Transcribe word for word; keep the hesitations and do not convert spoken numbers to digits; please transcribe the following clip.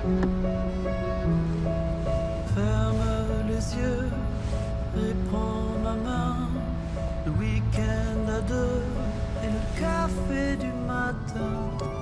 Ferme les yeux et prends ma main. Le week-end à deux et le café du matin.